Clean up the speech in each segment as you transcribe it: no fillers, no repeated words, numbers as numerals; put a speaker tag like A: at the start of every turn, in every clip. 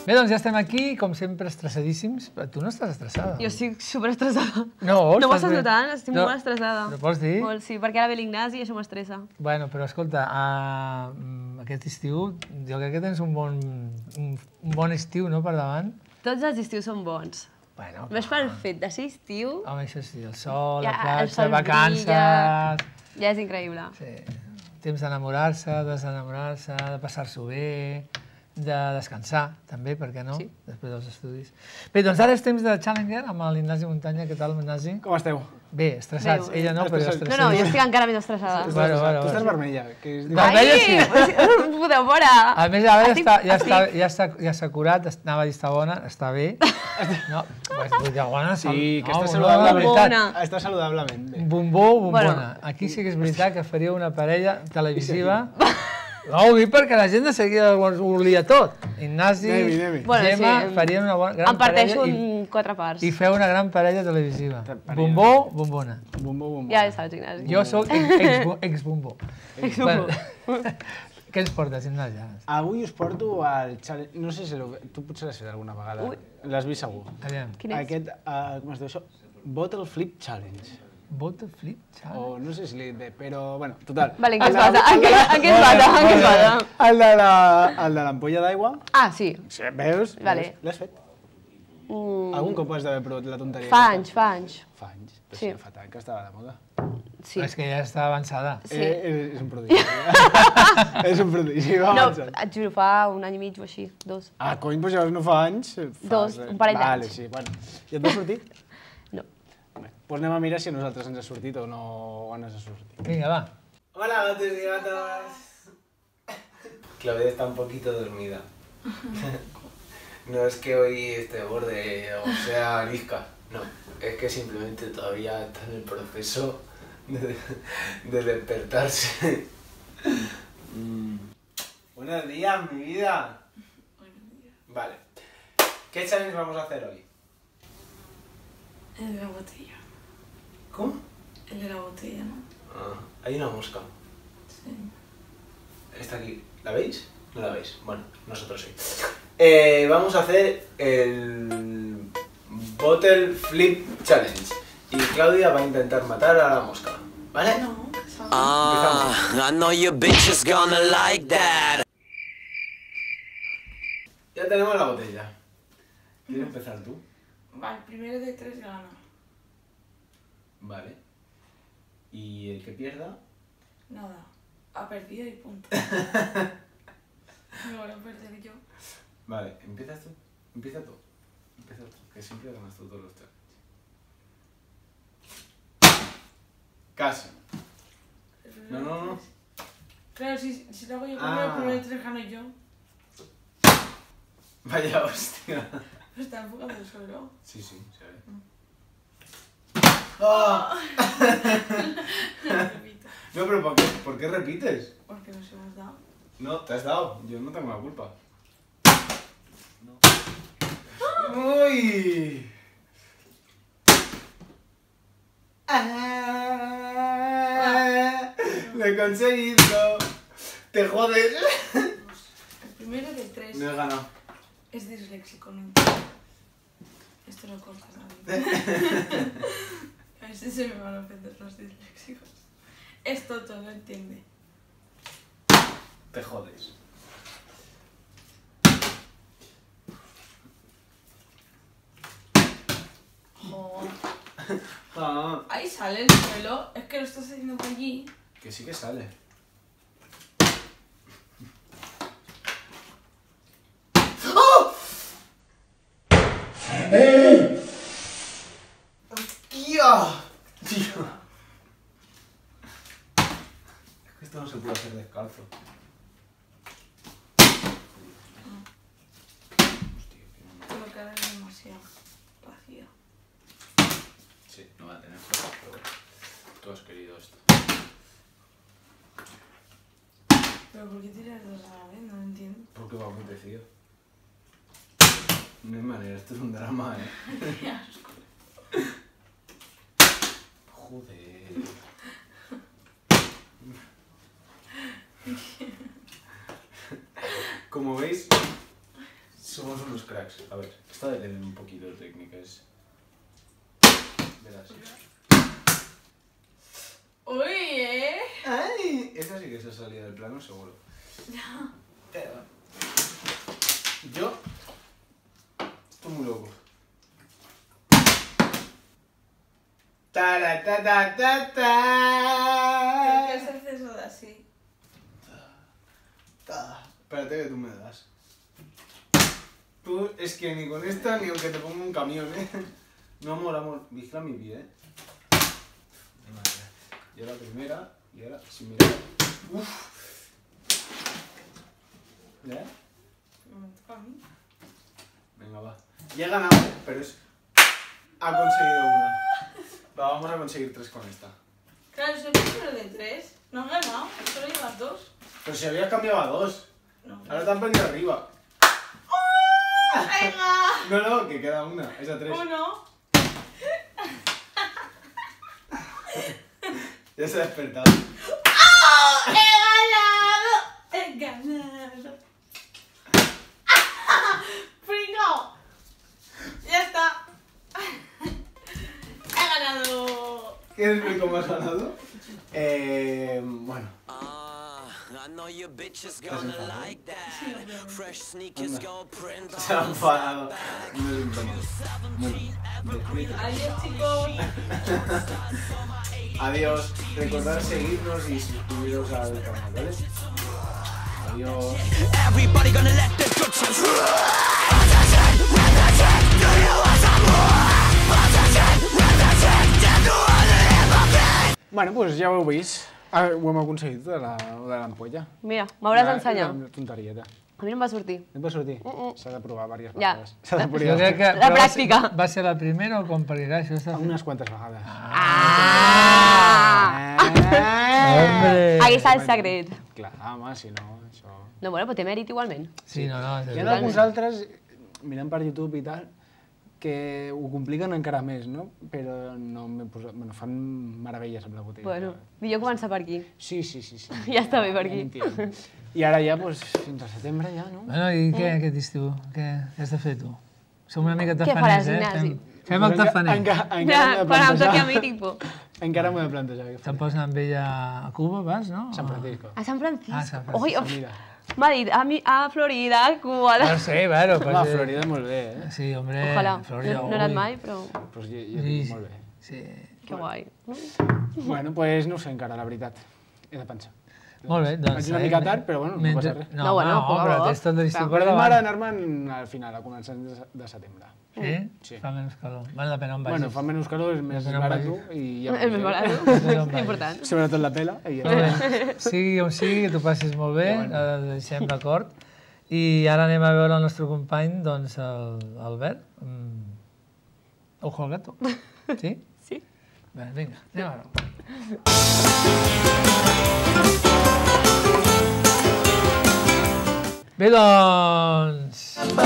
A: Bé, doncs ja estem aquí, com sempre, estressadíssims. Però tu no estàs estressada.
B: Jo estic superestressada.
A: No,
B: No m'ho estàs notant? Estic molt estressada.
A: Però pots dir?
B: Molt, sí, perquè ara ve l'Ignasi i això m'estressa.
A: Bueno, però escolta, aquest estiu, jo crec que tens un bon estiu, no?, per davant.
B: Tots els estius són bons.
A: Bueno,
B: Només pel fet de ser estiu...
A: home, això sí, el sol,
B: Ja,
A: la
B: el
A: platja,
B: sol
A: vacances...
B: Ja és increïble.
A: Sí, temps d'enamorar-se, desenamorar-se, de passar-s'ho bé, de descansar, també, per què no?
B: Sí.
A: Després dels estudis. Bé, doncs ara és temps de Challenger amb l'Ignasi Muntanya. Què tal, Ignasi?
C: Com esteu?
A: Bé, estressats.
B: Bé,
A: Ella no, però jo
B: No,
A: estressat.
B: no, jo estic encara més estressada.
A: Bueno,
C: Tu estàs vermella. Que és
A: Vermella sí.
B: Ai, podeu veure.
A: A més, ara ja s'ha curat, anava a dir està bona, està bé. No, pues, vull dir, bona,
C: Sí, que està
A: no,
C: saludable.
A: la veritat.
B: Bombona.
C: Està saludablement bé.
A: Bombó, bombona.
B: Bueno.
A: Aquí sí que és veritat que faria una parella televisiva. No, ho dic perquè la gent de seguida ho volia tot. Ignasi,
C: Anem-hi.
B: Bueno,
A: Gemma,
B: sí.
A: farien una gran
B: Em parteixo
A: parella
B: en 4 parts.
A: i feu una gran parella televisiva.
C: Parella.
A: Bombó, bombona.
C: Bombo.
B: Ja saps, Ignasi.
A: Jo sóc ex-bombó. Bueno, què ens portes, Ignasi?
C: Avui us porto al challenge... No sé si tu potser l'has fet alguna vegada.
B: Ui.
C: L'has vist segur.
A: Aviam.
B: Quin és?
C: Aquest, com es diu això? Bottle Flip Challenge.
A: Bottle flip, xal.
C: O no sé si l'he dit bé, però, bueno, total.
B: Vale, en què es basa? En què es basa? En què es basa?
C: El de l'ampolla d'aigua.
B: Ah, sí.
C: Sí, veus?
B: Vale.
C: L'has fet? Algun cop has d'haver provat la tonteria.
B: Fa anys, fa anys.
C: Fa anys. Però
B: Sí.
C: sí, fa tant que estava de moda.
B: Sí.
A: És que ja està avançada.
B: Sí.
C: És un prodigi. És un prodigi, va
B: No,
C: avançant.
B: et juro, fa un any i mig o així, 2.
C: Ah, cony, doncs llavors no fa anys.
B: Dos, un parell
C: Vale,
B: d'anys.
C: sí, bueno. I et va sortir?
B: No.
C: Bé, doncs anem a mirar si a nosaltres ens ha sortit o no ens ha sortit.
A: Vinga, va.
D: Hola gatos y gatas. Claudia está un poquito dormida. No es que hoy esté borde o sea arisca, no. Es que simplemente todavía está en el proceso de despertarse. Buenos días, mi vida.
E: Buenos días.
D: Vale. ¿Qué challenge vamos a hacer hoy?
E: El de la botella.
D: ¿Cómo?
E: El de la botella, ¿no?
D: Ah, hay una mosca.
E: Sí.
D: Está aquí. ¿La veis? ¿No la veis? Bueno, nosotros sí. Vamos a hacer el Bottle Flip Challenge. Y Claudia va a intentar matar a la mosca. ¿Vale?
E: No, ¿sabes?
F: I know your bitch is gonna like that.
D: Ya tenemos la botella. ¿Quieres empezar tú?
E: Vale, el primero de 3 gana.
D: Vale. Y el que pierda...
E: Nada. Ha perdido y punto. Me voy a perder yo.
D: Vale, ¿empiezas tú? Empieza tú. Empieza tú, que siempre ganas tú todos los challenges. Casi.
E: El primero
D: No,
E: de
D: no, no.
E: 3. Claro, si lo hago yo primero, el primero de 3 gano yo.
D: Vaya hostia.
E: Pero está enfocando el suelo.
D: Sí, sí, se ve. ¡Ah!
E: Repito.
D: No, pero ¿por qué repites?
E: Porque nos hemos dado.
D: No, te has dado. Yo no tengo la culpa. No. ¡Uy! ¡Ah! ¡Lo he conseguido! ¡Te jodes!
E: El primero de 3
D: No he ganado.
E: es disléxico, no entiendo. Esto lo cortas también. A ver si se me van a ofender los disléxicos. Es tonto, no entiende.
D: Te jodes.
E: Joder.
D: Ah,
E: Ahí sale el suelo. Es que lo estás haciendo por allí.
D: que sí que sale. ¡Hostia! Tío. Es que esto no se puede hacer descalzo. Hostia, que no.
E: Pero que ahora es demasiado vacío.
D: Sí, no va a tener fuerza, pero bueno. Tú has querido esto.
E: Pero ¿por qué tiras dos a la vez? No lo entiendo.
D: Porque me ha apetecido. No hay manera, esto es un drama,
E: Qué asco.
D: Joder. Como veis, Somos unos cracks. A ver, esta debe tener un poquito de técnica. Verás.
E: Uy,
D: ¡Ay! Esta sí que se ha salido del plano, seguro. Pero... Yo... Estoy muy loco. ¡Ta-ra-ta-ta-ta-ta!
E: ¿Qué se hace eso de así?
D: Espérate que tú me das. Tú, es que ni con esta ni aunque te ponga un camión, No, amor, vigila mi pie, Y ahora primera, y ahora sin mirar. Uff. ¿Ya?
E: Me toca a mí.
D: Venga, va. Ya he ganado, pero es... Ha conseguido una. Va, vamos a conseguir 3 con esta.
E: Claro, soy primero de 3. No has ganado, solo llevas 2.
D: Pero si habías cambiado a 2.
E: No.
D: Ahora te han perdido arriba.
E: ¡Venga!
D: No, que queda una. Es a 3.
E: 1.
D: Ya se ha despertado.
E: ¡Oh! ¡He ganado! ¡He ganado! ¡Pringao! ¡Ya está! ¡He ganado!
D: ¿Quieres ver cómo has ganado? Bueno.
F: I know your bitch is gonna like that. Fresh sneakers go print
D: Se ha
F: on
D: enfadado. No es un tema. Bueno.
E: Adiós, chicos.
D: Adiós. Recordad seguirnos y suscribiros al canal, ¿vale? Adiós.
F: Everybody gonna let the good times
C: Bueno, doncs ja ho heu vist. Ho hem aconseguit, de l'ampolla.
B: Mira, m'hauràs d'ensenyar.
C: Una tonterieta.
B: A mi no em va sortir.
C: Et va sortir? S'ha de provar diverses
B: Ja.
C: vegades. S'ha de
A: Jo
C: provar
A: crec que...
B: La
A: però
B: pràctica.
A: Va ser la primera o com parirà? Això està...
C: unes quantes vegades.
A: Hombre!
B: Aquí està el secret.
C: Clar, home, si no, això...
B: No, bueno, però té mèrit igualment.
A: Sí, no.
C: Hi ha alguns altres, mirant per YouTube i tal, que ho compliquen encara més, no? Però no m'he posat... Bueno, fan meravelles amb la botella.
B: Bueno, millor començar per aquí.
C: Sí.
B: Ja està bé per aquí.
C: Entiendo. I ara ja, doncs, fins a setembre ja, no?
A: Bueno, i què aquest estiu? Què has de fer tu? Som una mica
B: Què
A: tafaners,
B: faràs, Ignasi?
A: Fem el tafaner.
B: Ja, quan em toqui a mi, tipo.
C: Encara m'ho he de plantejar.
A: Te'n pots anar amb ella a Cuba, vas, no?
C: San Francisco.
B: A San Francisco.
A: Ah, San Francisco.
B: Ui,
C: Mira.
B: m'ha dit a Florida, a Cuba...
A: No sé, bueno, pues...
C: Home, Florida molt bé, eh?
A: Sí, hombre,
B: Ojalà.
A: Florida.
B: No he anat
A: ui.
B: mai, però
C: Pues jo
A: Sí,
C: dic molt bé.
A: sí.
B: que guai.
C: Bueno, pues no ho sé encara, la veritat. He de pensar.
A: Molt bé, doncs...
C: Vaig una mica tard, però bueno, no passa res.
B: No, bueno, poc a
A: però
B: poc.
A: tens tot l'estiu per
C: Però
A: davant.
C: m'agrada anar-me'n al final, a començaments de setembre.
A: Sí?
C: Sí.
A: Fa menys calor. Val la pena on vagis.
C: Bueno, fa menys calor, és més
A: Depèn on
C: barat
A: vagis.
C: i ja...
B: És més barat,
A: Depèn on vagis.
B: important.
C: Sobretot la pela. I ja.
A: Molt bé. Sigui com sigui, que t'ho passis molt bé, deixem d'acord. I ara anem a veure el nostre company, doncs, l'Albert. Ojo al gato. Sí?
B: Sí.
A: Bé, vinga, anem a veure. Bé, doncs...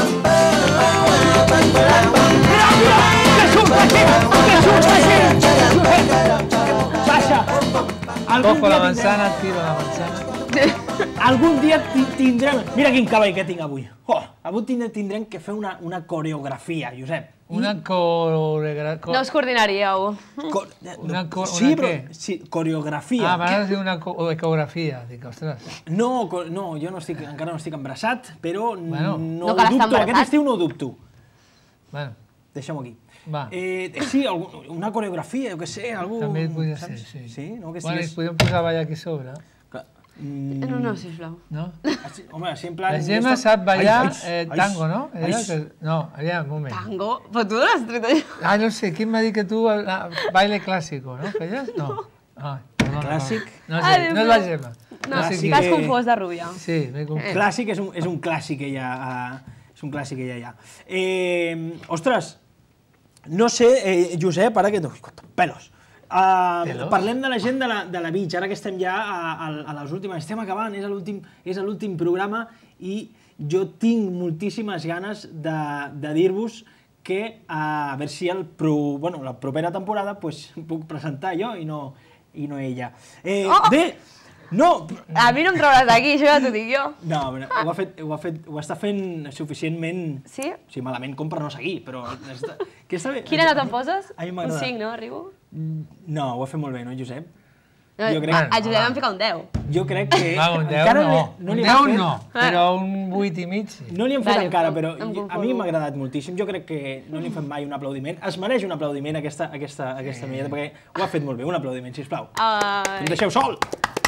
A: Cojo la manzana, tiro la manzana.
G: Algun dia tindrem... Mira quin cavall que tinc avui. Oh, avui tindrem que fer una coreografia, Josep.
A: Una coreografia...
B: No us coordinaríeu.
G: Sí, però...
A: què?
G: Sí, coreografia.
A: Ah, m'agrada dir una ecografia. Dic, ostres...
G: No, jo no estic, encara no estic embarassat, però
A: Bueno.
G: no
B: No cal estar
G: dubto. Aquest
B: embarassat.
G: estiu no ho dubto.
A: Bueno,
G: Deixem-ho aquí.
A: va.
G: Sí, una coreografia, jo què sé, algú...
A: També podria ser,
G: saps?
A: sí.
G: Sí, no? Que
A: Bueno, i
G: estigués...
A: podem posar ballar aquí a sobre,
B: No, sisplau.
A: no?
G: Home, així en plan...
A: La Gemma sap ballar
G: Ai,
A: tango, no?
G: ai,
A: Ella
G: ai.
A: que... No, aviam, un moment.
B: Tango? Però tu l'has tret allò.
A: Ah, no sé, qui m'ha dit que tu baile clásico, no? Feies? No. Ah, perdona,
G: Clàssic?
A: No,
B: Ah,
A: sé, no és la Gemma.
B: No,
A: sé qui.
B: t'has confós de rubia.
A: Sí, m'he confós.
G: Clàssic és un clàssic que hi ha... És un clàssic que hi ha allà. Ostres, no sé, Josep, ara que... Pelos.
A: Pelos?
G: Parlem de la gent de la beach, ara que estem ja a les últimes, estem acabant, és l'últim programa i jo tinc moltíssimes ganes de dir-vos que a veure si la propera temporada pues, puc presentar jo i no ella. Bé, No!
B: A mi no em trauràs d'aquí, això ja t'ho dic jo.
G: No, ho està fent suficientment...
B: Sí?
G: Sí, malament com per no seguir, però... Que està bé.
B: Quina nota em poses?
G: A mi
B: Un
G: m'agrada.
B: 5, no? Arribo?
G: No, ho ha fet molt bé, no, Josep?
B: No,
G: Jo crec-
B: a Josep em fica un 10.
G: Jo crec que...
A: Va, un 10
G: encara
A: no.
G: no
A: Un
G: li han
A: 10
G: fet-
A: no, però un 8 i mig sí.
G: No li hem fet
B: Vale,
G: encara,
B: em
G: però
B: conformo.
G: a mi m'ha agradat moltíssim. Jo crec que no li hem fet mai un aplaudiment. Es mereix un aplaudiment aquesta noieta, perquè ho ha fet molt bé. Un aplaudiment, sisplau. Em deixeu sol!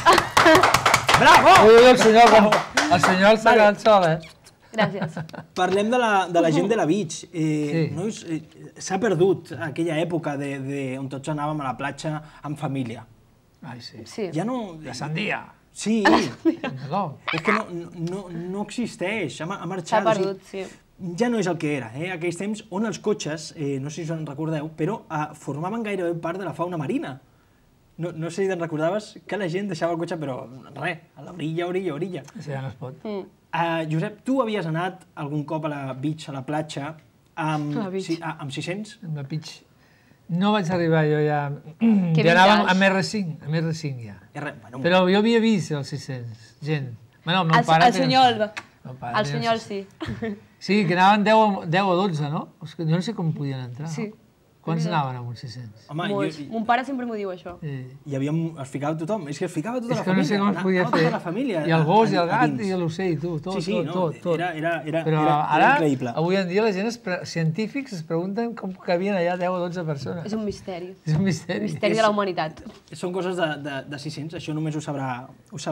G: Bravo!
A: Ui, el senyor s'ha quedat sol,
B: Gràcies.
G: Parlem de la gent de la beach.
A: Sí.
G: Nois, s'ha perdut aquella època on tots anàvem a la platja amb família.
A: Ai, sí.
B: Sí.
G: Ja no...
A: La sandia.
G: Sí,
A: No.
G: és que no existeix, ha
B: S'ha
G: marxat.
B: perdut, sí.
G: Ja no és el que era, aquells temps on els cotxes, no sé si us en recordeu, però formaven gairebé part de la fauna marina. No sé si te'n recordaves que la gent deixava el cotxe, però res, a l'orilla.
A: Això ja no es pot.
G: Josep, tu havies anat algun cop a la beach, a la platja, amb
B: A la beach.
G: amb 600?
A: Amb la pitch. No vaig arribar jo ja...
B: Que
A: Ja anàvem
B: vintage.
A: amb R5 ja.
G: Bueno,
A: Però jo havia vist els 600, gent. Bueno, el meu pare...
B: El Sunyol.
A: Meu pare
B: El
A: tenia
B: Sunyol
A: 600.
B: sí.
A: Sí, que anaven 10 o 12, no? És que jo no sé com podien entrar.
B: Sí.
A: No? Quants anaven amb uns 600?
G: home,
B: Molts. Mon pare sempre m'ho diu, això.
G: es ficava tothom, és que es ficava tota
A: És
G: la
A: que no
G: família.
A: sé com es podia
G: anava
A: fer.
G: Tota la família.
A: I el gos, i el
G: a
A: gat,
G: dins.
A: i l'ocell, tot,
G: Sí, no,
A: tot.
G: era
A: Però
G: era increïble.
A: avui en dia la gent, científics, es pregunten com cabien allà 10 o 12 persones.
B: És un misteri.
A: És un misteri.
B: Misteri de la humanitat.
G: Són coses de 600, això només ho sabrà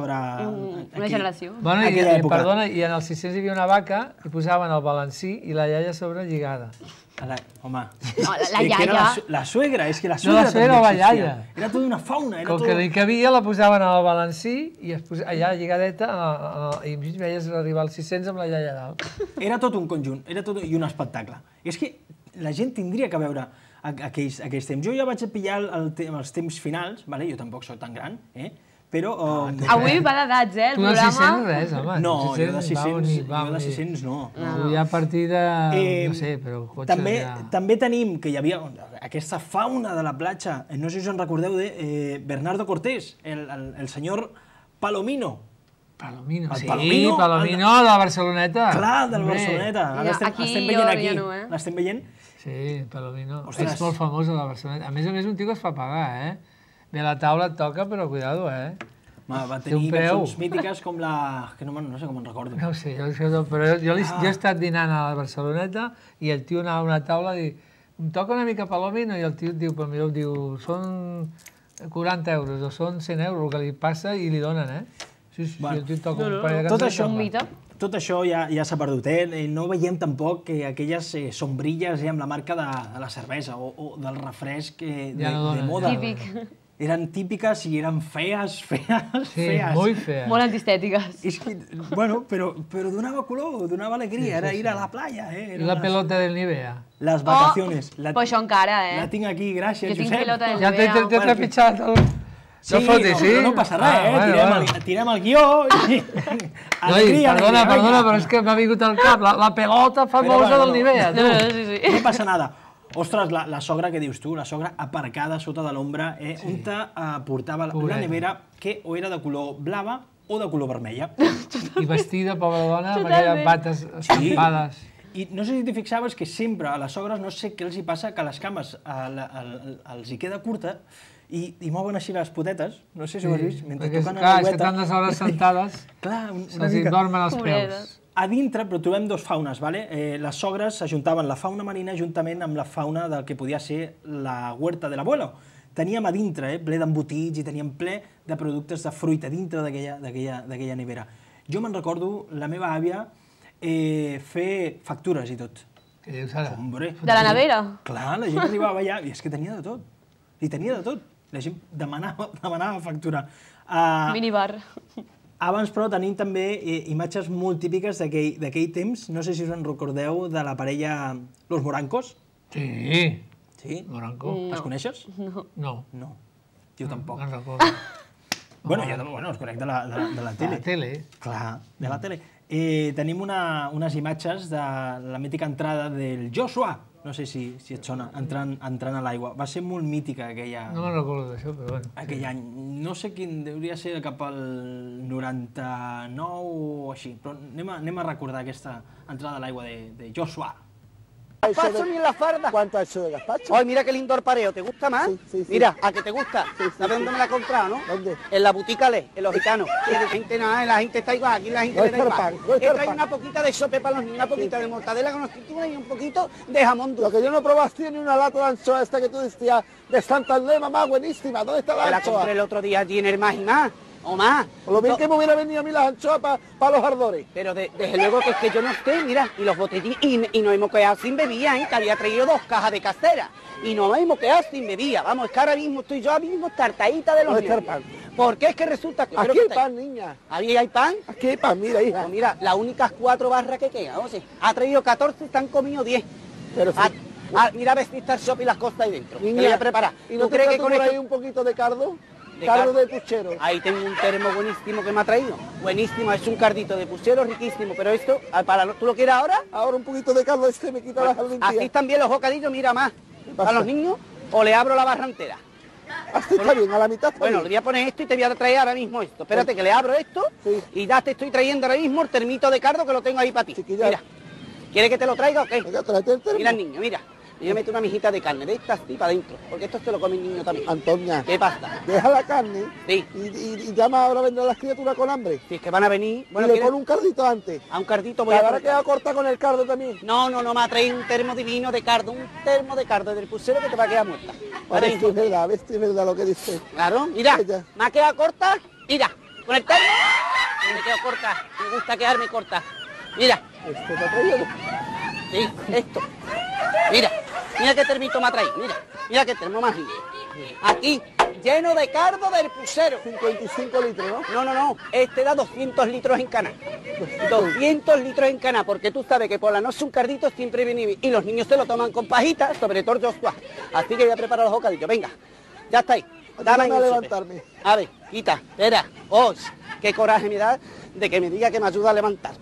B: Una generació.
A: Bueno,
G: Aquella època.
A: perdona, i en els 600 hi havia una vaca i posaven el balancí i la iaia a sobre lligada.
G: Home,
B: No, la
G: és que era
B: iaia.
G: la suegra, és que la
A: No,
G: suegra
A: la suegra o la
G: també existia.
A: iaia.
G: Era tota una fauna, era
A: Com que li cabia, la posaven al balancí i allà lligadeta i enmig veies arribar als 600 amb la iaia a dalt.
G: Era tot un conjunt, era tot i un espectacle. I és que la gent tindria que veure aquells temps. Jo ja vaig pillar els temps finals, vale? Jo tampoc soc tan gran, però...
B: Avui va d'edats, el
A: Tu de 600
B: programa.
A: res, home.
G: No, jo de 600,
A: va
G: jo de
A: unir.
G: 600 no.
A: Tu ja a partir de... no sé, però cotxes ja...
G: També tenim que hi havia aquesta fauna de la platja, no sé si us en recordeu de Bernardo Cortés, el senyor Palomino.
A: Palomino,
G: El
A: sí,
G: Palomino,
A: Palomino de la Barceloneta.
G: Clar, del
A: Hombre.
G: Barceloneta. Ara
B: Ja,
G: estem
B: aquí
G: veient
B: jo
G: aquí.
B: ja no,
G: L'estem veient?
A: Sí, Palomino.
G: Ostres.
A: És molt famós a la Barceloneta. A més, un tio que es fa pagar, Bé, la taula et toca, però cuidado,
G: Va
A: Té un
G: tenir
A: preu.
G: cançons mítiques com la... que no sé com en recordo.
A: No ho sé, però jo he estat dinant a la Barceloneta i el tio anava a una taula i diu, em toca una mica Palomino, i el tio et diu, però millor diu, són 40 euros o són 100 euros el que li passa i li donen, Sí,
G: Bueno,
A: i el tio et toca un parell de
G: tot
A: cançons.
G: això-
B: Un mite.
G: Tot això ja s'ha perdut, No veiem tampoc que aquelles sombrilles amb la marca de la cervesa o del refresc
A: Ja no
G: de
A: donen,
G: moda.
A: ja no
B: Típic.
G: Eren típiques i eren fees.
A: Sí,
G: fees.
A: molt fea.
B: Molt antistètiques.
G: És que, bueno, però donava color, donava alegria, era ir a la playa,
A: I la pelota del Nivea.
G: Les vacaciones.
B: Però això encara,
G: La tinc aquí, gràcies,
B: Jo tinc
G: Josep.
B: pelota del
A: Ja t'he
B: Nivea.
A: trepitjat el...
G: Sí,
A: no fotis, sí?
G: no passa res,
A: bueno.
G: tirem el guió.
A: Noi, perdona, però és que m'ha vingut al cap la pelota famosa del Nivea, tu.
B: Sí.
G: No passa nada. Ostres, la sogra, què dius tu? La sogra aparcada sota de l'ombra, on portava la
A: Pobreta.
G: nevera que o era de color blava o de color vermella.
A: I vestida, pobra dona, amb
B: Totalment.
A: aquelles bates estampades.
G: I no sé si t'hi fixaves que sempre a les sogres no sé què els hi passa, que les cames els hi queda curta i mouen així les potetes, no sé si ho has vist, mentre
A: Perquè,
G: toquen
A: clar, és que
G: l'aigüeta.
A: tantes hores sentades
G: Clar, una
A: se'ls hi
G: mica.
A: dormen els
B: Pobredes.
A: peus.
G: A dintre, però trobem dos faunes, ¿vale? Les sogres s'ajuntaven la fauna marina juntament amb la fauna del que podia ser la huerta de l'abuelo. Teníem a dintre, ple d'embotits i teníem ple de productes de fruita dintre d'aquella nevera. Jo me'n recordo la meva àvia fer factures i tot.
A: Què dius ara?
G: Hombre,
B: De la nevera?
G: clar, la gent arribava allà i és que tenia de tot. I tenia de tot. La gent demanava factura.
B: Minibar.
G: Abans, però, tenim també imatges molt típiques d'aquell temps. No sé si us en recordeu de la parella Los Morancos.
A: Sí,
G: Sí?
A: Moranco.
G: Els coneixes?
A: No,
G: No. Jo tampoc.
A: no en recordo.
G: Bueno, jo els conec de la
A: La
G: tele.
A: tele.
G: Clar, de la tele. Tenim unes imatges de la mítica entrada del Joshua. no sé si et sona, entrant a l'aigua. Va ser molt mítica aquella...
A: No me'n recordo d'això, però bueno.
G: Aquell any. No sé quin, hauria de ser cap al 99 o així, però anem a recordar aquesta entrada a l'aigua de Joshua.
H: Gazpacho ni en la farda.
I: ¿Cuánto ha hecho de gazpacho?
H: Ay, mira qué lindo el pareo. ¿Te gusta más?
I: Sí.
H: Mira, ¿a que te gusta? ¿Sabes dónde me la he comprado, no?
I: ¿Dónde?
H: En la Boutique Ale, en los gitanos. La gente nada, la gente está igual, aquí la gente le da igual. He traído una poquita de sope para los niños, una poquita de mortadela con aceituna y un poquito de jamón dulce.
I: Lo que yo no probaste ni una lata de anchoa esta que tú decías de Santander, mamá, buenísima. ¿Dónde está
H: Me
I: la
H: la compré
I: anchoa?
H: el otro día allí en el Más y Más. O más.
I: Por lo bien que me hubiera venido a mí las anchoas para los ardores.
H: Pero desde luego que es que yo no sé, mira, y los botellines, y nos hemos quedado sin bebida, ¿eh? Que había traído 2 cajas de casera. Y nos hemos quedado sin bebida. Vamos, es que ahora mismo estoy yo mismo tartadita de los
I: ¿Dónde está el
H: nervios.
I: pan?
H: Porque es que resulta que...
I: Aquí hay pan, niña.
H: ¿Ahí hay pan?
I: Aquí hay pan, mira, hija.
H: Pues mira, las únicas 4 barras que quedan, o sea, ha traído 14 y están comido 10.
I: Pero sí.
H: Mira a ver si está el shop y las cosas ahí dentro.
I: Niña,
H: que le voy a preparar.
I: ¿Y no
H: ¿Tú
I: te
H: crees que
I: trato
H: con
I: por
H: esto...
I: ahí un poquito de cardo?
H: De
I: Cardo
H: cardo.
I: de puchero.
H: Ahí tengo un termo buenísimo que me ha traído. Buenísimo, es un cardito de puchero riquísimo. Pero esto, ¿tú lo quieres ahora?
I: Ahora un poquito de cardo este me quita las limpias.
H: Así están bien los bocadillos, mira más.
I: pasa?
H: Para los niños, o le abro la barra entera.
I: Así está bien, a la mitad está
H: Bueno, le
I: bien.
H: voy a poner esto y te voy a traer ahora mismo esto. Espérate que le abro esto
I: Sí.
H: y ya te estoy trayendo ahora mismo el termito de cardo que lo tengo ahí para ti.
I: Chiquilla.
H: Mira, ¿quieres que te lo traiga o qué?
I: Venga, tráete el termo.
H: Mira, niño, mira. Yo meto una mijita de carne de estas así para adentro, porque esto se lo come el niño también.
I: Antonia,
H: ¿Qué pasa?
I: deja la carne
H: Sí.
I: y llama ahora a vender a las criaturas con hambre.
H: Si es que van a venir...
I: Y le pone un cardito antes.
H: A un cardito
I: Que
H: voy a
I: ahora
H: poner.
I: queda corta con el cardo también.
H: No, me ha traído un termo divino de cardo, un termo de cardo del pulsero que te va a quedar muerta.
I: A ver si es verdad, a ver si es verdad lo que dice.
H: Claro, mira,
I: Ella.
H: me ha quedado corta, mira, con el termo, me quedo corta, me gusta quedarme corta. Mira,
I: Esto te ha traído.
H: sí, esto, mira qué termito me ha traído, mira qué termo más lindo. Aquí, lleno de cardo del pulsero.
I: 55 litros, ¿no?
H: No, este da 200 litros en cana. 200 litros en cana, porque tú sabes que por la noche un cardito siempre viene bien. Y los niños se lo toman con pajitas, sobre todo Joshua. Así que voy a preparar los bocadillos. Venga, ya está ahí. Dame ahí
I: Ayúdame a
H: el sope.
I: levantarme.
H: A ver, quita, espera. Qué coraje me da de que me diga que me ayuda a levantarme.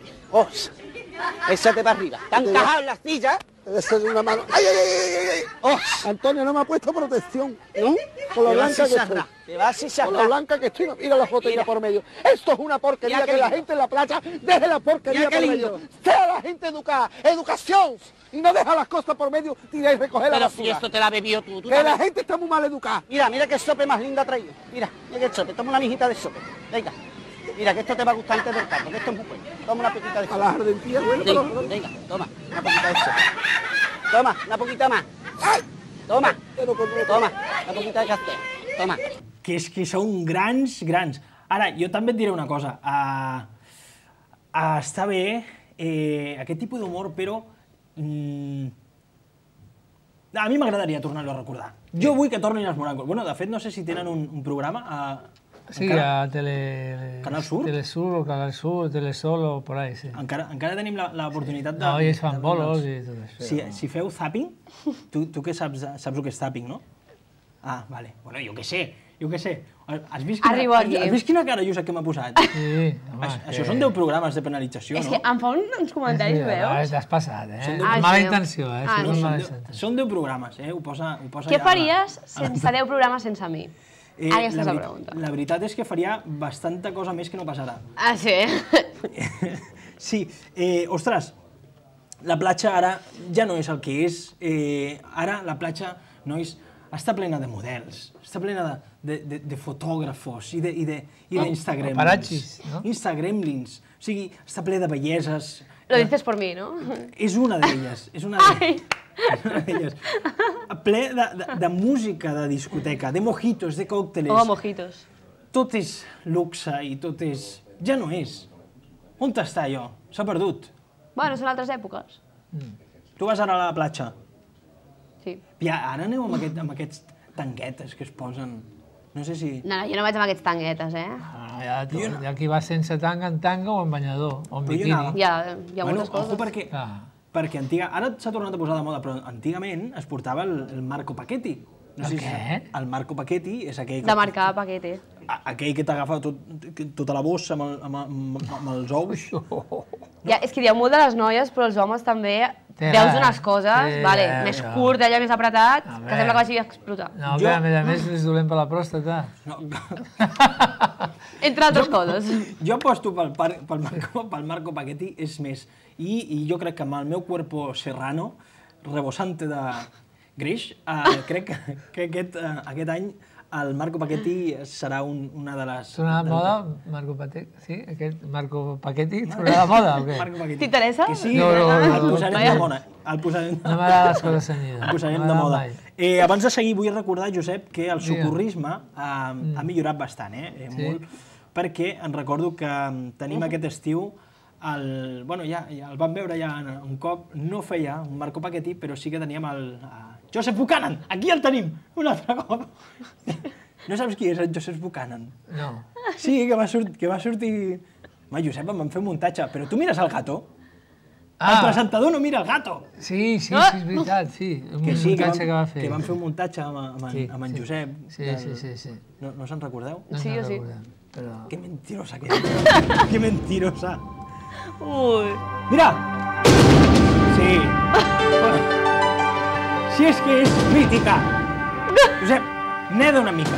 H: Échate para arriba. Te han encajado en la silla.
I: Debe ser una mano. ¡Ay, ay, ay, ay, ay! Antonio, no me ha puesto protección.
H: ¿No?
I: Con lo
H: Te vas
I: blanca
H: a
I: que estoy.
H: chicharrar, te vas a
I: Con lo
H: chicharrar.
I: blanca que estoy, mira las botellas
H: Mira.
I: por medio. Esto es una porquería
H: Mira qué
I: que la
H: lindo.
I: gente en la playa deje la porquería
H: Mira qué
I: por
H: lindo.
I: medio. Sea la gente educada, educación. Y no deja las cosas por medio, tira y recoge la
H: Pero si
I: basura.
H: esto te la bebió tú.
I: Que la gente está muy mal educada.
H: Mira qué sope más linda ha traído. Mira qué sope. Toma una mijita de sope. Venga. Mira, que esto te va a gustar antes del caldo, que esto es muy bueno. Toma una poquita de
I: A
H: sope.
I: las ardentillas, bueno,
H: Sí,
I: pero...
H: venga, toma, una poquita de sope. Toma, una poquita más.
I: ¡Ay!
H: Toma,
I: Pero con...
H: toma, una poquita de castell. Toma.
G: Que és que són grans. Ara, jo també et diré una cosa. Està bé aquest tipus d'humor, però a mi m'agradaria tornar-lo a recordar. Jo vull que tornin els morangos. Bueno, de fet, no sé si tenen un programa
A: Sí,
G: encara,
A: a
G: Canal Sur?
A: Telesur o Canal Sur, Telesol o por ahí, sí.
G: encara tenim l'oportunitat de...
A: No, i es fan
G: de
A: bolos
G: veure'ls.
A: i tot això.
G: Si feu zapping, tu que saps el que és zapping, no? Ah, vale. Bueno, jo què sé. Has vist
B: Arribo aquí.
G: Has vist quina cara, Josep, que m'ha posat?
A: Sí, home,
G: Això són 10 programes de penalització,
B: És
G: no?
B: que em fa uns comentaris, veus?
A: T'has passat, eh?
B: Ah,
A: Mala
B: sí.
A: intenció, eh?
B: Ah,
A: Sí,
B: sí.
A: mala intenció.
G: Són 10 programes, ho posa
B: Què
G: allà
B: faries sense 10 programes sense mi? Aquesta és la pregunta.
G: La veritat és que faria bastanta cosa més que no passarà.
B: Ah, sí?
G: Sí, ostres, la platja ara ja no és el que és. Ara la platja, nois, està plena de models, està plena de fotògrafos i d'Instagremlins.
A: Paparazzis, no?
G: Instagremlins. O sigui, està ple de belleses.
B: Lo dices por mí, ¿no?
G: És una d'elles, és una d'elles. Ple de música de discoteca, de mojitos, de còcteles.
B: Oh, mojitos.
G: Tot és luxe i tot és... Ja no és. On està allò? S'ha perdut.
B: Bueno, són altres èpoques.
G: Tu vas ara a la platja.
B: Sí.
G: I ara aneu amb aquests tanguetes que es posen... No sé si...
B: No, jo no vaig amb aquests tanguetes, eh?
A: Ah, hi ha qui va sense tanga, en tanga o en banyador, o en
G: Però jo
A: biquini.
G: anava.
B: Hi ha moltes coses.
G: Ojo perquè ara s'ha tornat a posar de moda, però antigament es portava el Marco Pacchetti. No sé
A: què?
G: El Marco Pacchetti és aquell
B: De marcar paquete.
G: aquell que t'agafa tota la bossa amb els ous.
B: Ja, és que hi ha molt de les noies, però els homes també veus unes coses, més curt, allà més apretat, que sembla que vagi a explotar.
A: No, que a més és dolent per la pròstata.
B: Entre altres coses.
G: Jo aposto pel Marco Paquetti, és més. I jo crec que amb el meu cuerpo serrano, rebosante de greix, crec que aquest any el Marco Paquetti serà una de les...
A: Tornarà de moda, Marco Paquetti? Sí, aquest Marco Paquetti tornarà de moda o què?
B: T'interessa?
G: Que sí, el posarem de moda.
A: No m'agrada les coses senyides.
G: El posarem de moda. Abans de seguir, vull recordar, Josep, que el socorrisme ha millorat bastant, molt, perquè em recordo que tenim aquest estiu bueno, ja el vam veure ja un cop, no feia un Marco Paquetti, però sí que teníem el Joseph Buchanan, aquí el tenim, un altre cop. No saps qui és el Joseph Buchanan?
A: No.
G: Sí, que va sortir... Home, Josep, em van fer un muntatge, però tu mires el gato? El presentador no mira el gato.
A: Sí, és veritat, sí. Un muntatge que va fer.
G: Que van fer un muntatge amb en Josep.
A: Sí.
G: No se'n recordeu?
B: Sí, jo sí.
G: Que mentirosa que és. Que mentirosa.
B: Ui.
G: Mira! Sí. Si és que és mítica. Josep, neda una mica.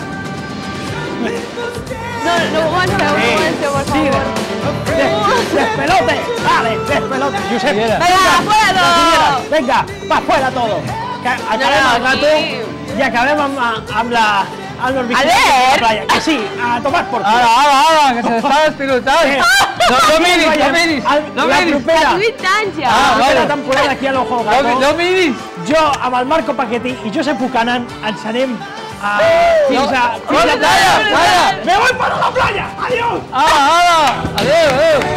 B: No ho comenceu, per favor.
G: ¡Despelote! ¡Vale, despelote! Josep,
B: ¡Venga, fuera todo!
G: Venga, pa' fuera todo! Que acabem el gato i acabem amb los bichos de la playa. Que sí, a tomar por culo.
A: Ara, que se l'està despilotant. No miris.
G: La propera.
B: A 20 anys ja.
G: La temporada aquí a l'Ojo al Gato.
A: No miris.
G: Jo, amb el Marco Paquetti i Josep Buchanan, ens anem fins a...
A: Calla!
G: ¡Me voy para la playa! ¡Adiós!
A: Adéu!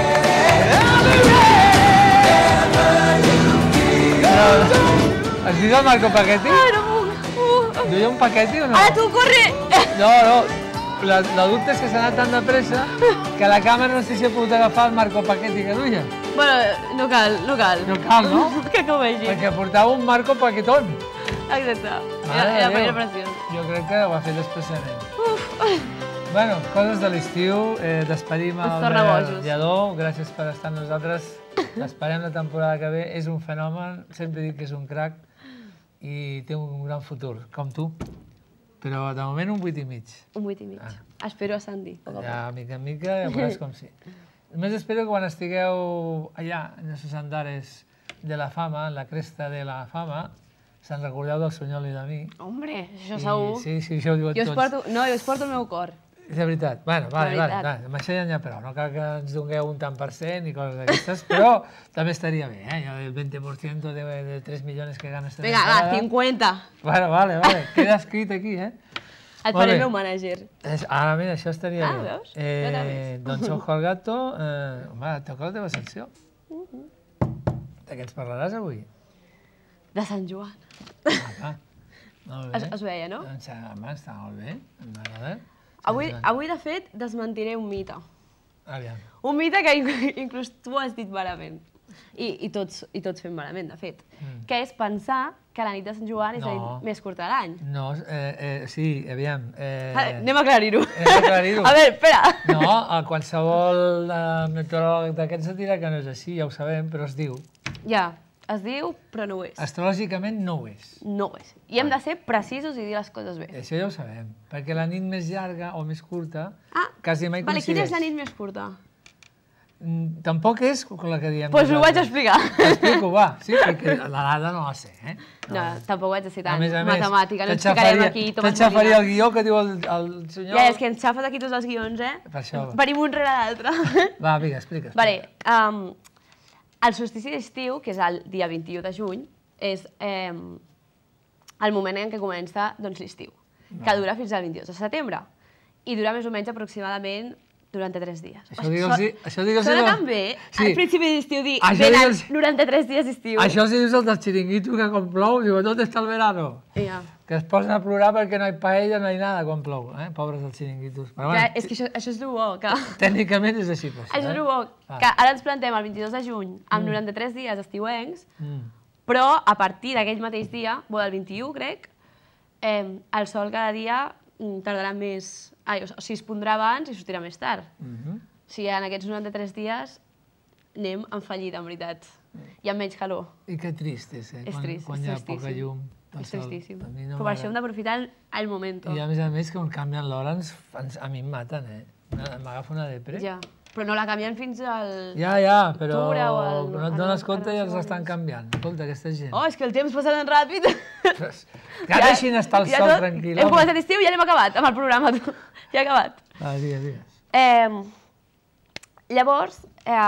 A: Has vist el Marco Paquetti?
B: No puc.
A: Duia un paqueti o no?
B: Ara tu, corre!
A: No. La dubte és que s'ha anat tan de pressa que la càmera no sé si ha pogut agafar el Marco Paquetti que duia.
B: Bueno, no cal.
A: No cal, no?
B: Que ho vegi.
A: Perquè portava un Marco Paquetón.
B: Exacte. Era preciós.
A: Jo crec que ho ha fet expressament. Bueno, coses de l'estiu. Despedim el Lledó. Gràcies per estar amb nosaltres. L'esperem la temporada que ve. És un fenomen. Sempre dic que és un crac i té un gran futur, com tu. Però de moment un 8,5.
B: Un 8,5. Espero ascendir.
A: Ja, mica en mica, ja veuràs com sí. Només espero que quan estigueu allà, en esos andares de la fama, en la cresta de la fama, se'n recordeu del Sunyol i de mi.
B: Hombre, això segur.
A: Sí, això ho diuen tots.
B: Jo us porto el meu cor.
A: És de veritat. Bueno, vale, amb això ja n'hi ha prou. No cal que ens dongueu un tant per cent i coses d'aquestes, però també estaria bé, el 20% de 3 milions que ganes tener.
B: Vinga, va, 50.
A: Bueno, vale. Queda escrit aquí,
B: Et faré el meu mànager.
A: Ara, mira, això estaria bé.
B: Veus?
A: Doncs Ojo al Gato, home, toca la teva secció. De què ens parlaràs avui?
B: De Sant Joan.
A: Molt bé.
B: Es veia, no?
A: Home, està molt bé. M'agrada.
B: Avui, de fet, desmentiré un mite.
A: Aviam.
B: Un mite que inclús tu has dit malament. I tots fem malament, de fet. Que és pensar que la nit de Sant Joan és la nit més curta de l'any.
A: No, sí, aviam.
B: Anem a aclarir-ho.
A: A
B: veure, espera.
A: No, qualsevol meteoròleg d'aquests et dirà que no és així, ja ho sabem, però es diu.
B: Ja. Es diu, però no ho és.
A: Astrològicament no ho és.
B: No ho és. I hem de ser precisos i dir les coses bé.
A: Això ja ho sabem, perquè la nit més llarga o més curta quasi mai coincideix.
B: Quina és la nit més curta?
A: Tampoc és la que diem.
B: Doncs ho vaig explicar.
A: T'explico, va. Sí, perquè la dada no la sé,
B: No, tampoc ho haig de ser tant matemàtica. No ens ficarem aquí.
A: T'enxafaria el guió que diu el senyor...
B: Ja, és que ens xafes aquí tots els guions,
A: Per això.
B: Venim un rere l'altre.
A: Va, vinga, explica.
B: Vale, el solstici d'estiu, que és el dia 21 de juny, és el moment en què comença l'estiu, que dura fins al 22 de setembre. I dura més o menys aproximadament 93 dies.
A: Això digues...
B: Sona tan bé, al principi d'estiu dir, venen 93 dies d'estiu.
A: Això si dius el del xiringuito, que quan plou, diu, ¿dónde está el verano? Que es posen a plorar perquè no hi paella, no hi nada quan plou, pobres dels xiringuitos.
B: És que això és el bo, que...
A: Tècnicament és així.
B: Això és el bo, que ara ens plantem el 22 de juny amb 93 dies estiuencs, però a partir d'aquell mateix dia, o del 21, crec, el sol cada dia tardarà més... O sigui, es pondrà abans i sortirà més tard. O sigui, en aquests 93 dies anem en fallida, en veritat. i amb menys calor.
A: I que trist és,
B: És trist,
A: quan
B: és
A: hi ha poca
B: tristíssim.
A: llum del
B: És
A: sol.
B: tristíssim.
A: A mi no
B: Però per això hem
A: m'agrada.
B: d'aprofitar el moment.
A: I a més, quan canvien l'hora, a mi em maten, M'agafa una depre.
B: Ja, però no la canvien fins al...
A: Ja, però
B: octubre o al-
A: no et dones compte i
B: ara
A: els
B: no sé
A: estan
B: quan és.
A: canviant. Escolta, aquesta gent.
B: Oh, és que el temps passa tan ràpid.
A: Que deixin estar el sol tranquil.
B: Hem començat l'estiu i ja l'hem acabat amb el programa. Ja he acabat.
A: Digues.
B: Llavors,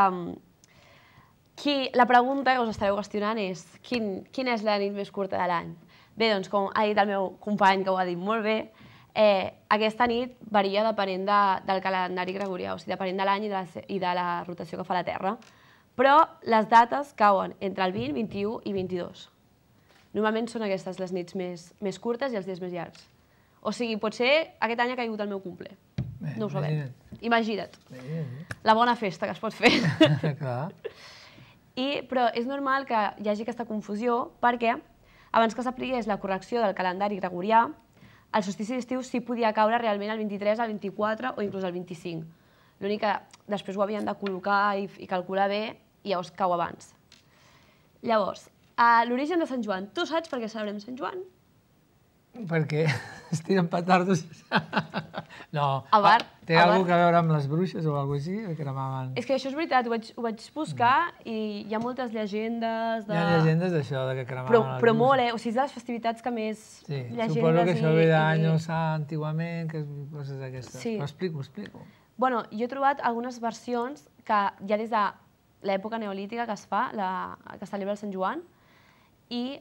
B: la pregunta que us estareu qüestionant és quina és la nit més curta de l'any? Bé, doncs, com ha dit el meu company, que ho ha dit molt bé, aquesta nit varia depenent del calendari gregorià, o sigui, depenent de l'any i de la rotació que fa la Terra. Però les dates cauen entre el 20, 21 i 22. Normalment són aquestes les nits més curtes i els dies més llargs. O sigui, potser aquest any ha caigut el meu cumple. No ho sabem. Imagina't. La bona festa que es pot fer.
A: Clar.
B: Però és normal que hi hagi aquesta confusió perquè abans que s'apliqués la correcció del calendari gregorià, el solstici d'estiu sí podia caure realment el 23, el 24 o inclús el 25. L'únic que després ho havien de col·locar i calcular bé i llavors cau abans. Llavors, l'origen de Sant Joan. Tu saps per què celebrem Sant Joan?
A: Perquè es tiren petardos. No, té
B: a
A: alguna cosa a veure amb les bruixes o alguna cosa així? Que cremaven...
B: És que això és veritat, ho vaig buscar i hi ha moltes llegendes de...
A: Hi ha llegendes d'això, de que cremaven...
B: Però molt, o sigui, és de les festivitats que més llegendes...
A: Suposo que això ve d'anys antigament, que coses d'aquestes. Però explico.
B: Bueno, jo he trobat algunes versions que ja des de l'època neolítica que es fa, que es celebra el Sant Joan, i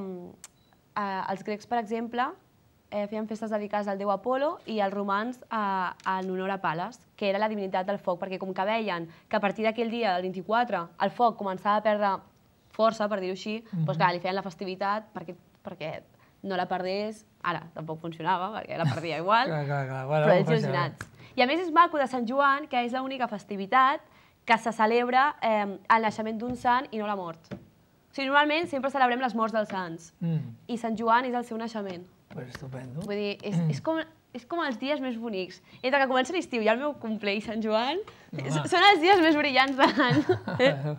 B: els grecs, per exemple, feien festes dedicades al déu Apolo i els romans en honor a Pales, que era la divinitat del foc, perquè com que veien que a partir d'aquell dia, del 24, el foc començava a perdre força, per dir-ho així, doncs clar, li feien la festivitat perquè no la perdés. Ara, tampoc funcionava, perquè la perdia igual, però ells il·lusionats. I a més és maco de Sant Joan, que és l'única festivitat que se celebra el naixement d'un sant i no la mort. O sigui, normalment sempre celebrem les morts dels sants, i Sant Joan és el seu naixement.
A: Pues estupendo.
B: Vull dir, és com els dies més bonics. Entre que comença l'estiu i el meu cumple i Sant Joan, són els dies més brillants de l'any.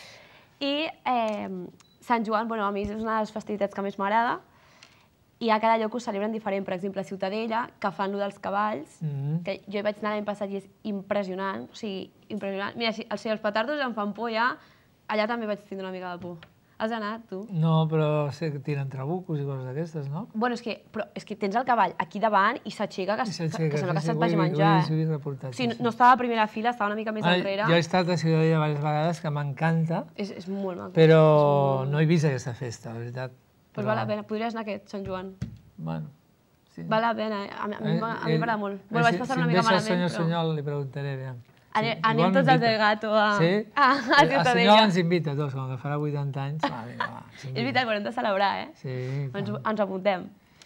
B: I Sant Joan, bueno, a mi és una de les festivitats que més m'agrada, i a cada lloc ho celebren diferent. Per exemple, a Ciutadella, que fan lo dels cavalls, que jo hi vaig anar l'any passat i és impressionant, o sigui, impressionant. Mira, si els petardos em fan por ja, allà també vaig tindre una mica de por. Has anat, tu?
A: No, però sé que tiren trabucos i coses d'aquestes, no?
B: Bueno, és que tens el cavall aquí davant i s'aixeca que sembla que se't vagi a menjar. O sigui, no estava a primera fila, estava una mica més enrere.
A: Jo he estat a Ciutadella diverses vegades, que m'encanta.
B: És molt maco.
A: Però no he vist aquesta festa, la veritat.
B: Doncs val la pena, podries anar a aquest, Sant Joan.
A: Bueno, sí.
B: Val la pena, a mi m'agrada molt. Bueno, vaig passar una mica malament,
A: Si em deixa el senyor Sunyol, li preguntaré, aviam.
B: Anem tots els del Gato a Ciutadella.
A: El senyor ens invita a tots, com que farà 80 anys.
B: És veritat, ho hem de celebrar,
A: Sí.
B: Ens apuntem.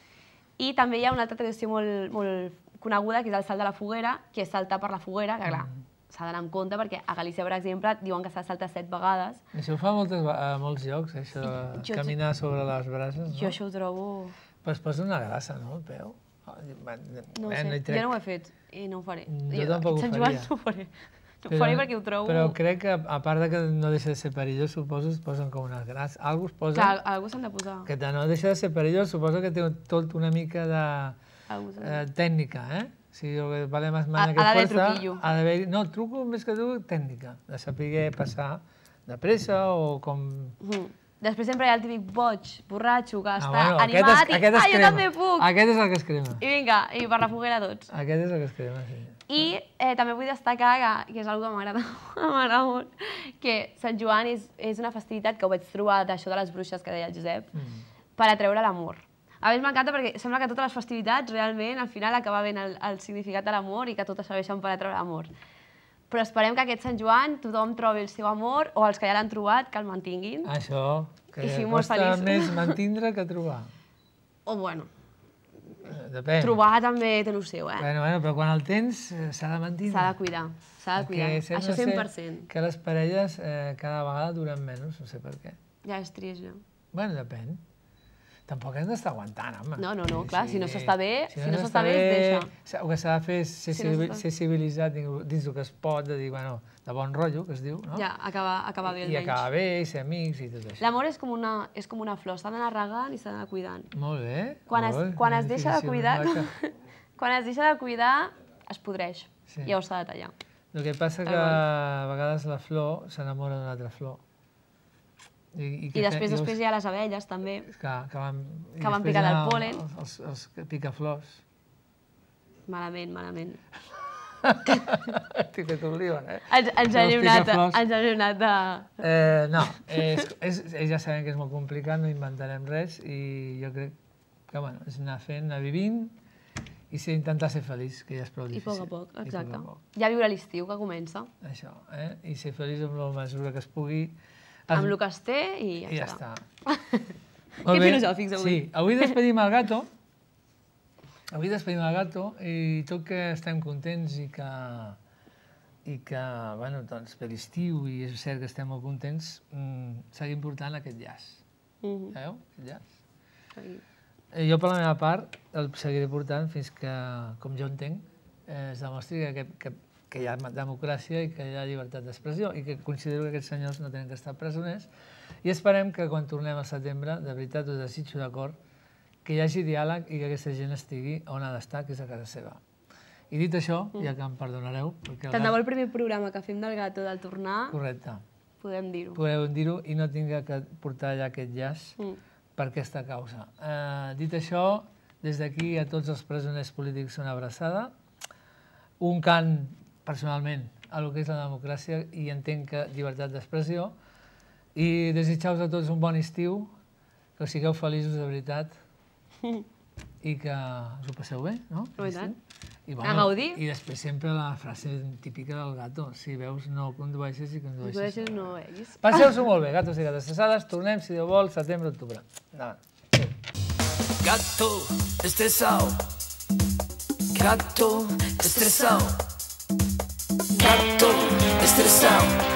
B: I també hi ha una altra tradició molt coneguda, que és el salt de la foguera, que és saltar per la foguera, que clar, s'ha d'anar amb compte, perquè a Galícia, per exemple, diuen que s'ha de saltar 7 vegades.
A: Això ho fa a molts llocs, això de caminar sobre les brases, no?
B: Jo això ho trobo...
A: Però es posa una grassa, no, al peu?
B: No ho sé, jo no ho he fet i no ho faré.
A: Jo tampoc ho faria.
B: Sant Joan no ho faré. No ho faré perquè ho trobo...
A: Però crec que, a part de que no deixa de ser perillós, suposo es posen com unes grasses. Algú es posa...
B: Clar, algú s'han de posar.
A: Que no deixa de ser perillós, suposo que té tot una mica de tècnica, eh? O sigui, vale més manya que força. Ha d'haver... No, truco més que tu, tècnica. De saber passar de pressa o com...
B: Després sempre hi ha el típic boig, borratxo, que està animat i jo també puc!
A: Aquest és el que es crema.
B: I vinga, i per la foguera tots.
A: Aquest és el que es crema, sí.
B: I també vull destacar, que és una cosa que m'agrada molt, que Sant Joan és una festivitat que ho vaig trobar d'això de les bruixes que deia el Josep, per atreure l'amor. A més m'encanta perquè sembla que totes les festivitats realment al final acaba ben el significat de l'amor i que totes serveixen per atreure l'amor. Però esperem que aquest Sant Joan tothom trobi el seu amor, o els que ja l'han trobat, que el mantinguin.
A: Això, que costa més mantindre que trobar.
B: O bueno,
A: depèn.
B: Trobar també té el seu,
A: Bueno, però quan el tens s'ha de mantindre.
B: S'ha de cuidar, això 100%.
A: Que les parelles cada vegada duren menys, no sé per què.
B: Ja és trist, no?
A: Bueno, depèn. tampoc hem d'estar aguantant, home.
B: No, clar, si no s'està bé, es deixa.
A: El que s'ha de fer és ser civilitzat dins el que es pot, de dir, bueno, de bon rotllo, que es diu, no?
B: Ja, acabar bé almenys.
A: I acabar bé, i ser amics i tot això.
B: L'amor és com una flor, s'ha d'anar regant i s'ha d'anar cuidant.
A: Molt bé.
B: Quan es deixa de cuidar, es podreix. Llavors s'ha de tallar.
A: El que passa que a vegades la flor s'enamora d'una altra flor.
B: I després hi ha les abelles, també,
A: que van
B: picant el pol·len.
A: Els picaflors.
B: Malament.
A: Estic fet un lío, eh?
B: Ens ha llionat de...
A: No, ells ja saben que és molt complicat, no inventarem res i jo crec que, bueno, és anar fent, anar vivint i intentar ser feliç, que ja és prou difícil.
B: I a poc, exacte. Ja viure l'estiu, que comença.
A: Això, i ser feliç amb la mesura que es pugui.
B: Amb el que es té i ja
A: està.
B: Que filosòfics avui.
A: Sí, avui despedim el gato. I tot que estem contents i que, bueno, doncs, per l'estiu, i és cert que estem molt contents, seguim portant aquest llaç. Veieu? Aquest llaç. Jo, per la meva part, el seguiré portant fins que, com jo entenc, es demostri que hi ha democràcia i que hi ha llibertat d'expressió i que considero que aquests senyors no tenen que estar presoners i esperem que quan tornem al setembre, de veritat us desitjo de cor, que hi hagi diàleg i que aquesta gent estigui on ha d'estar, que és a casa seva. I dit això, ja que em perdonareu...
B: Tant de bo el primer programa que fem del gato del tornar...
A: Correcte.
B: Podem dir-ho.
A: Podeu dir-ho i no tinga que portar allà aquest llaç per aquesta causa. Dit això, des d'aquí a tots els presoners polítics una abraçada, un cant, personalment, a lo que és la democràcia i entenc que llibertat d'expressió, i desitjar-vos a tots un bon estiu, que sigueu feliços de veritat i que us ho passeu bé, no?
B: I tant.
A: A gaudir. I després sempre la frase típica del gato, si veus no condueixes i condueixes.
B: Condueixes no veus.
A: Passeu-s'ho molt bé, gatos i gates cessades. Tornem, si Déu vol, setembre, octubre. Endavant.
F: Gato estresado. Gato estresado. Gato estresado.